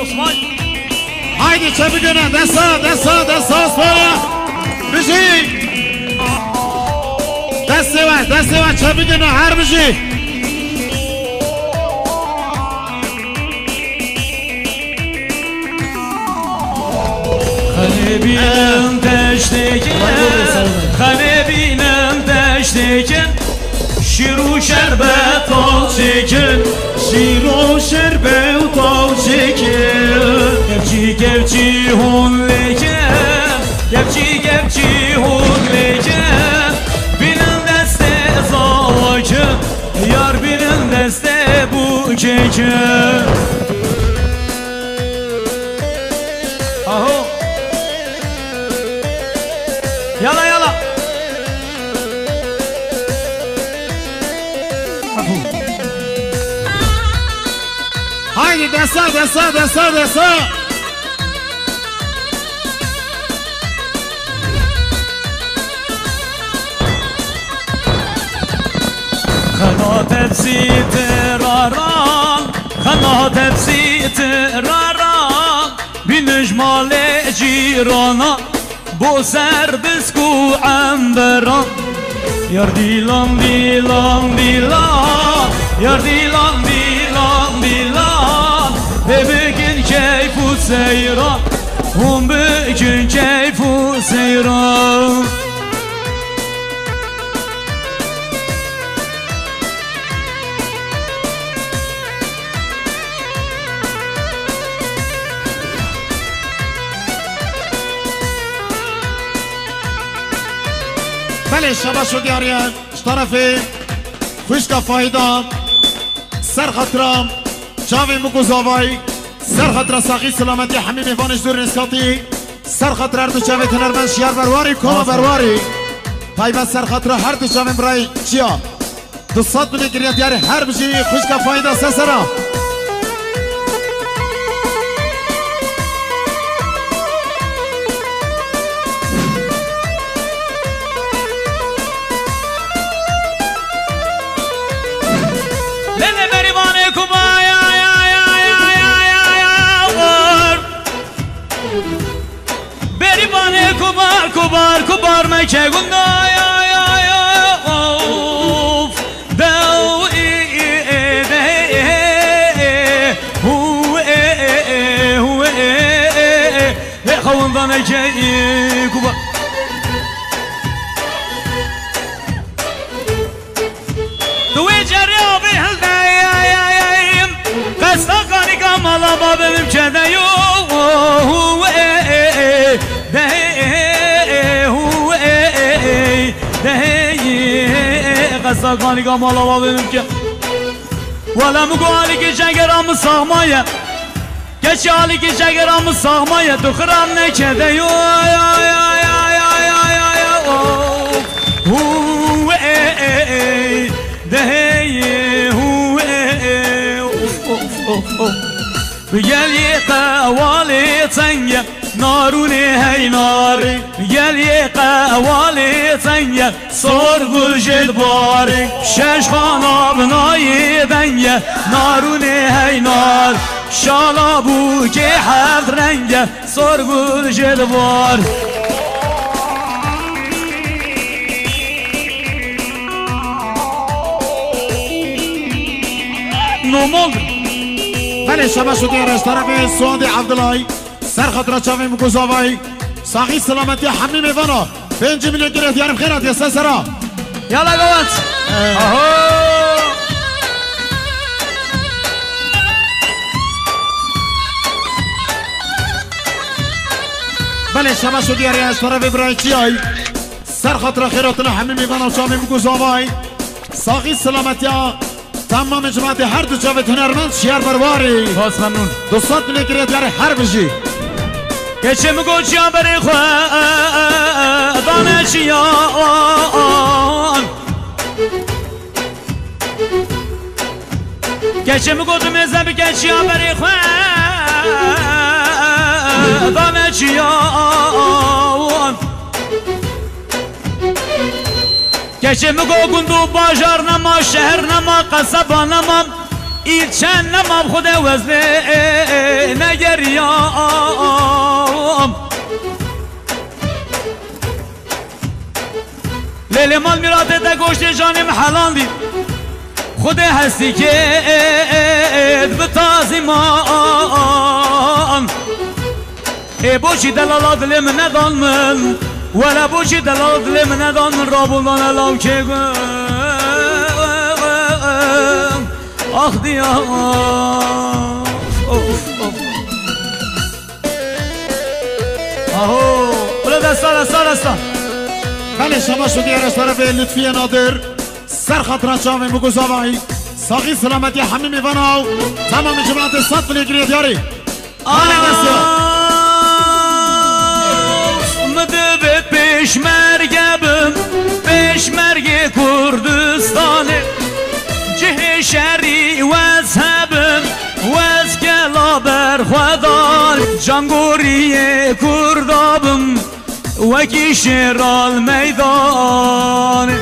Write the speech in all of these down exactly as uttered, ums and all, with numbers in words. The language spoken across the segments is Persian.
Osman. Haydi çabuk öne. Desa, desa, desa Osman. Müzik. Deste var, deste var. Çabuk öne. Her müzik. Kalbinin deşteken, kalbinin deşteken, şiru şerbet al çeken, şiru şerbet al çeken. Gevci gevci hun leken, gevci gevci hun leken, binin deste zavaken, yar binin deste bu çeken. Aho. Yala yala. Haydi desa, desa, desa, desa. Kanat hepsi teraran, kanat hepsi teraran, binecmale cirana, bu serbisku amberan. Yar dilan dilan dilan, yar dilan dilan dilan, bebegin keyfu seyran, hum begin keyfu seyran. بله شباش و دیاریان طرفی خوشکا فایده سر خطرم چاوی مگوزاوی سر خطر ساقی سلامتی حمی میوانش دور نسکاتی سر خطر هر دو چاوی تنرمن شیار برواری کوما برواری پایبه سر خطر هر دو چاوی برای چیا دو سات بلی گریه دیاری هر بجی خوشکا فایده سر سرا Kubar kubar kubar meke gunda ya ya ya of dev e e de e hu e e hu e e kavundan eke kubar duve cerya bir halde ya ya ya kasta kani kamala babim kede yo hu e e de قصد قانی که مالا با بینم که ولم قالی که شگرامı sağmaya geç hali ki şegramı sağmaya tıkıram ne kede yo ya ya ya ya ya ya ya hu e e de hu e of of of gel ye qawali tanya ناروني هاي ناري يلي قوالي ثانية صور قلجل باري شش خانا بناي دنيا ناروني هاي نار شالابو كي حفظ رنجة صور قلجل بار نومول بله شما شدی از طرف سعادی عبدالله سر خطره چاوی مگوزاوی ساقی سلامتی حمی میوانا پنج میلیون گره دیارم خیرات یا سه سرا یالا گوات اهو بله شما شدی از طرف ابراهیم چیای سر خطره خیراتنا حمی میوانا چاوی مگوزاوی ساقی سلامتی تمام جماعت هر دو چاوی هنرمند شیار برواری باز ممنون دوستات میلیون گره دیار هر بجی geçim koçya beri xwadan eşyan geçim koçya mezhebi geçya beri xwadan eşyan geçim kokundu bajar nama şehir nama kasaba nama این چند نماب خود وزنه نگریم لیل مال میرات تا گوشت جانم حلال دید خود هستی که به تازیمان ای بوشی دلالات لم ندان من ولا بوشی دلالات لم ندان من رابولان الاو که آخ دیا آهو بلا دستا دستا دستا بله شما شدی از طرف لطفی نادر سر خطران شاوی مگوزاوی ساقی سلامتی همه میواناو تمام جماعت صد فلیگری دیاری آنه مدبت پیشمرگبم پیشمرگ کردستانه جه شری وزهبم وز گلا برخودان جانگوری کردابم وکی شرال میدان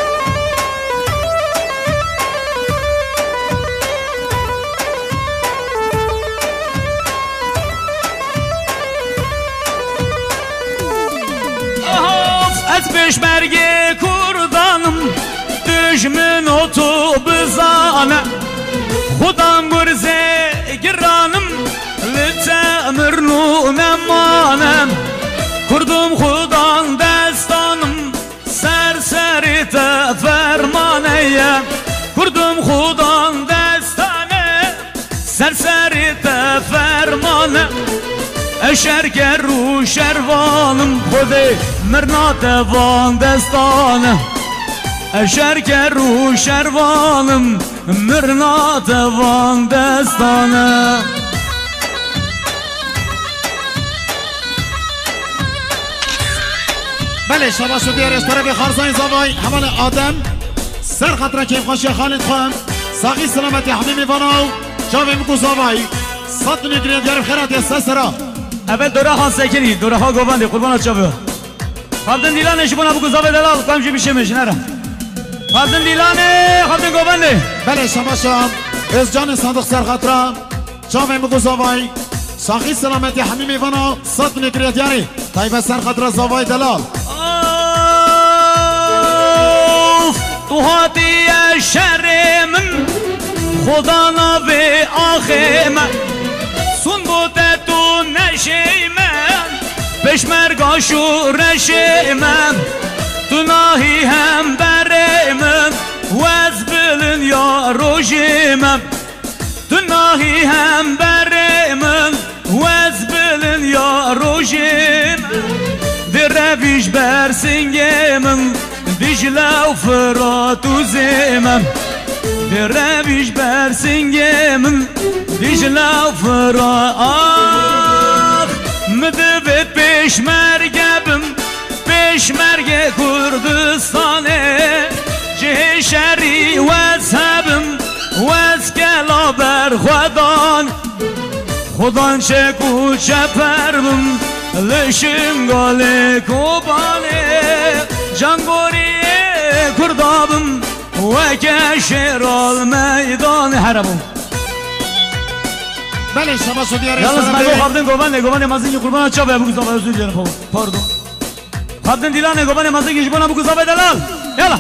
از پیشمرگ کردانم دشمن و تو بزانم خودم گرزه گرانم لتمر نو نمانم کردم خودان دستانم سر سر تفرمانه کردم خودان دستانه سر سر تفرمانه اشرکر رو شروانم خود مرنات وان دستانه اشرکر رو شروانم مرنات وان دستانه بله شما شدی از طرف خارزای زوای حوال آدم سر خطره کیف خوشی خالد خان ساقی سلامتی حمیم ایواناو جاوی مگو زوای صد نگرین دیار خیرات یا سسرا اول دوره ها سکنی دوره ها گوبنده قربانت جاوی خالدن دیلانه شبونه بگو زوای دلال کامشی بیشه میشه نره خالدن دیلانه خالدن گوبنده بله شما شام از جان صندوق سر خطره جاوی مگو زوای ساقی سلامتی حمیم ایواناو صد نگرین دیاری طیبه سر خطره زوای دلال تو هاتی شرمم خدا نوی آخیم سون بوده تو نشیمم پشمرگا شورشیمم تو ناهی هم بریمم وز بلن یا روشیمم تو ناهی هم بریمم وز بلن یا روشیمم در رویش برسنگمم Dicle و فرات و زمم درویش برسنگم دیجله و فرات آخ مدبت پیشمرگبم پیشمرگ کردستانه جه شری وزهبم وز گلا برخودان خودان شکو چپربم لشنگال کوبانه جانگوری کردابم و کشر المیدان حرمم بله شما شدی یالنız مگو خابدن گوبنده گوبنده مازنگی قربان چابه بگو زابه özür dilerim pardon خابدن دیلانه گوبنده مازنگی جبانا بگو زابه دلال یالا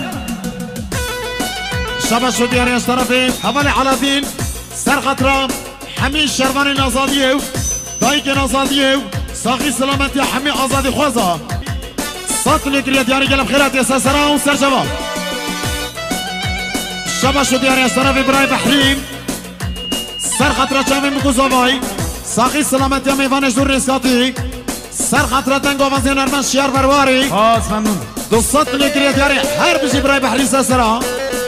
شما شدی از طرف حوال علادین سر خطرم همین شروان نازادیه دایک نازادیه ساقی سلامتی همین آزادی خوزا صد لیتر دیاری گلم خیرات یا سرسرا و سر جواب شما شدی از طرف برای بحرین سر خطره چاوی مگوزاوای ساقی سلامتی میوانش دور رسکاتی سر خطره تنگ آوازی نرمن شیار برواری خواست ممنون دو صد لیتر دیاری هر بشی برای بحرین سرسرا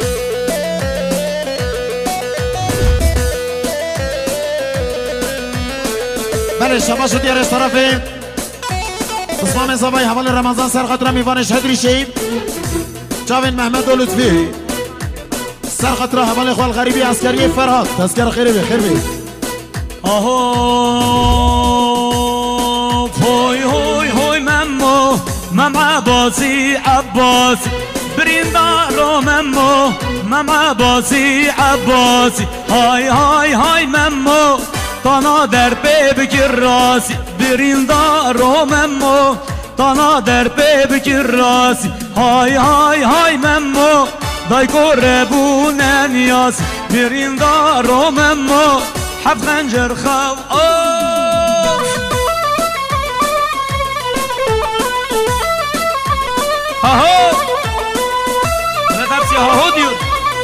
بله شما شدی از طرف اسلام زبای حوال رمضان سر خطره میوانش هدری شیب جاوین محمد و لطفی سر خطره حوال خوال غریبی عسکری فرهاد تذکر خیری بی خیر بی آهو هوی هوی هوی ممو مم عباسی عباسی برندارو ممو مم عباسی عباسی های های های ممو تانا در پی بگیر راسی برندارو ممو تانا در پی بگیر راسی های های های ممو دای قربون نیاسی برندارو ممو حب خنجر خو هاهو نترسی هاهو دیون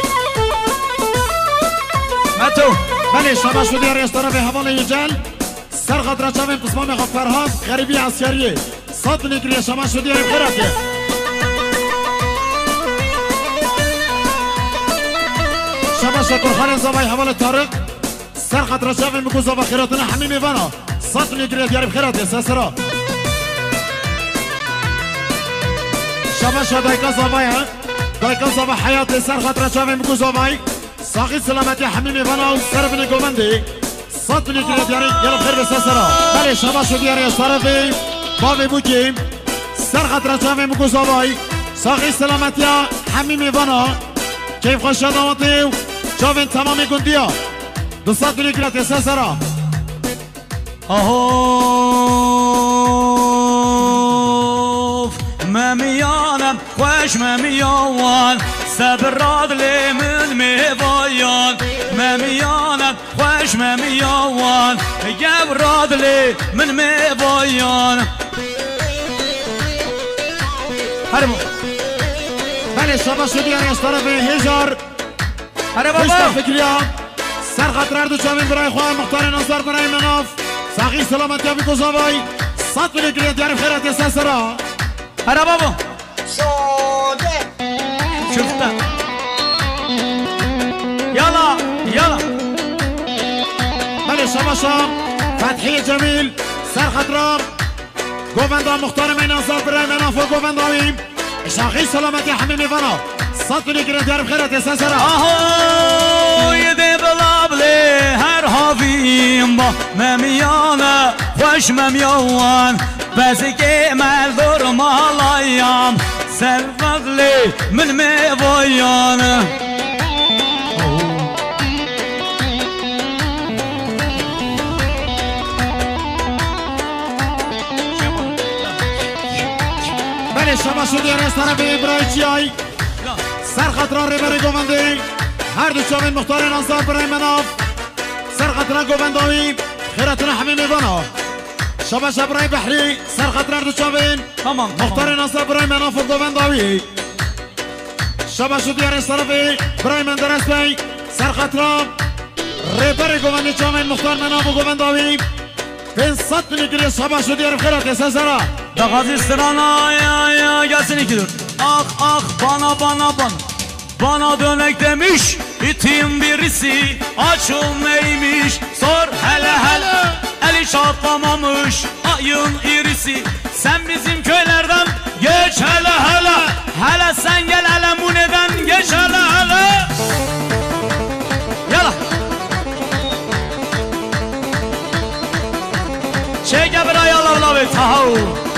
متو بله شما شدی از طرف حوال یجل سرخط را چاویم قسمام خواه فرهاد غریبی عسکریه صد نگریه شما شدی از خیراته شما شکر خان زبای حوال تارق سرخط را چاویم بکو زبا خیراتنا حمیم ایوانا صد نگریه دیاریم خیراته سسرا شما شد دایکا زبای ها دایکا زبا حیات سرخط را چاویم بکو زبای ساقی سلامتی حمیم ایوانا و سر بنی گومنده صد نگریه دیاریم یلو خیر به سسرا بله شما شد دیاری از طرف باوی بوکیم سرخط را چاویم بکو زبای ساقی سلامتی حمیم ایوانا کیف خوش شداماتی و چاوین تمامی گندی ها دو صد نگریه دیار سسرا آهوف ممیانم خوش ممیان سبراد لی من میوایان ممیانم خوش ممیان گبراد لی من میوایان هرمو بله شما شدی از طرف هزار هره خوشتا بابا فکریا سرخط رردو چاوین برای خواه مختار نظر برای مناف ساقی سلامتی آبی گذاوای صد نگریه دیار خیرات یا سسرا هره بابا شده شفته یالا یالا بله شما شام فتحی جمیل سرخط رام گووندا مختار من نظر برای مناف و گوونداویم ساقی سلامتی حمیم ایوانا صد نگریه دیار خیرات یا سسرا آهای دی بلابلی هر هاویم با ممیانه خوش ممیان بزی که ملدور مالایم سرفقلی من میوایانه بله شما شدی از طرف ابراهیمی های سرخط را ریبری گوونده هر دو چاوین مختار نظر برای مناف سرخط را گوونداوی خیراتنا حمیم ایوانا شما شبرای بحری سرخط را دو چاوین تمام مختار نظر برای مناف و گوونداوی شما شدی از طرف برای من درست بی سرخط را ریبری گوونده چاوین مختار مناف و گوونداوی بین صد نگری شما شدی از خیرات سسرا Dağaz istirana ya ya gelsin iki dur. Ah ah bana bana bana bana dönek demiş itin birisi açıl neymiş sor hele hele eli çatlamamış ayın irisi sen bizim köylerden geç hele hele hele sen gel hele muneden geç hele hele yala çek bir ayalarla ve tahav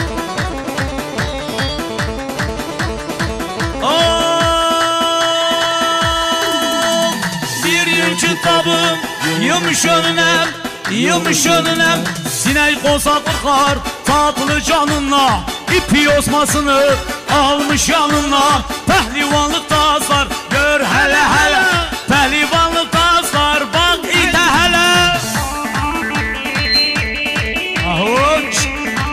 bir yün kitabım yumuş önünem yumuş önünem sinek olsa korkar tatlı canınla ipi osmasını almış yanına pehlivanlık taslar gör hele hele pehlivanlık taslar bak ite hele ahoç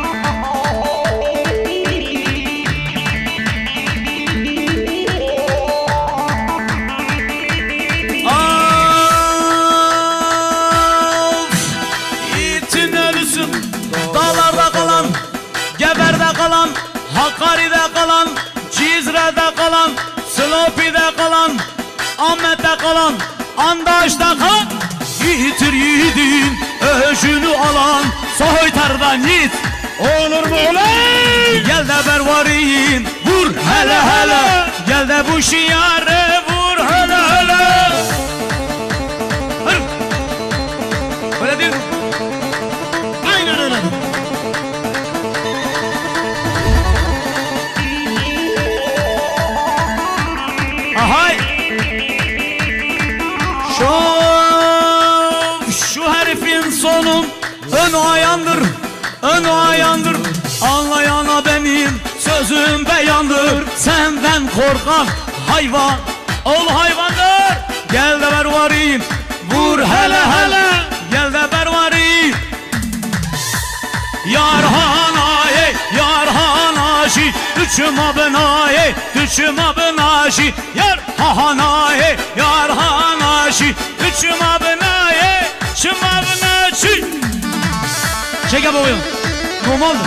kalan, Hakkari'de kalan, Cizre'de kalan, Slopi'de kalan, Ahmet'te kalan, Andaş'ta kalan, yiğitir yiğidin öğüşünü alan, soytardan yiğit olur mu olay? Gel de bervarin vur hele hele, gel de bu şiare vur hele hele. Hadi. Öyle değil. Aynen öyle. sonum ön ayandır, ön ayandır. Anlayana benim sözüm beyandır. Senden korkak hayvan ol hayvandır. Gel de ver varayım, vur hele hele. Gel de ver varayım. Yarhanaye, yarhanaşi, düşüm abınaye, düşüm abınaşi. Yarhanaye, yarhanaşi, düşüm abınaye, düşüm abınaşi. Çek abi oyun. Romandı.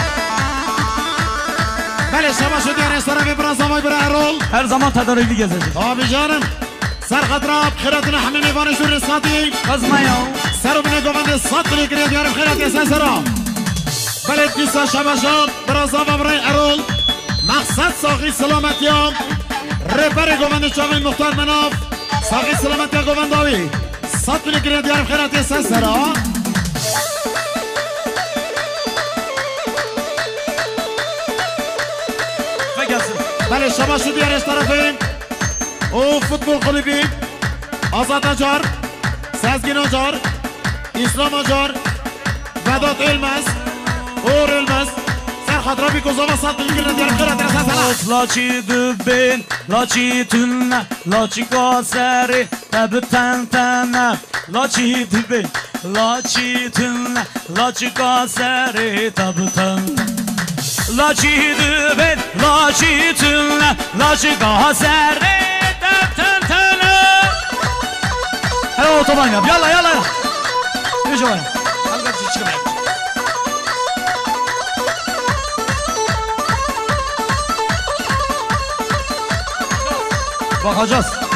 Bele şabaş ödeyen restoran ve biraz zavay bir Erol. Her zaman tedarikli gezecek. Abi canım. Serhat Rab, Khiratına Hamim Evanı Şurri Sati. Kızma ya. Seru bine govende sat bile kire diyorum Khirat Yesen Sera. Bele kisa şabaşan, biraz zavay bir Erol. Maksat sahi selamet ya. Repere govende çavin muhtar menaf. Sahi selamet ya govendavi. Sat bile kire diyorum Khirat Yesen Sera. Bale şabaşı diğer tarafı. O futbol kulübü. Azat Acar, Sezgin Acar, İslam Acar, Vedat Ölmez, Uğur Ölmez. Serhat Rabi Kozova sattı ilgili diğer kıratına sesene. Laçı dübin, laçı tünne, laçı kaseri, tabi ten tene. Laçı dübin, laçı tünne, laçı kaseri, tabi ten. Laçı dübin, laçı tünne, laçı kaseri, ten tene. Hele otoban yap, yalla yalla. Yürü bana. Hadi kaç çıkma. Bakacağız.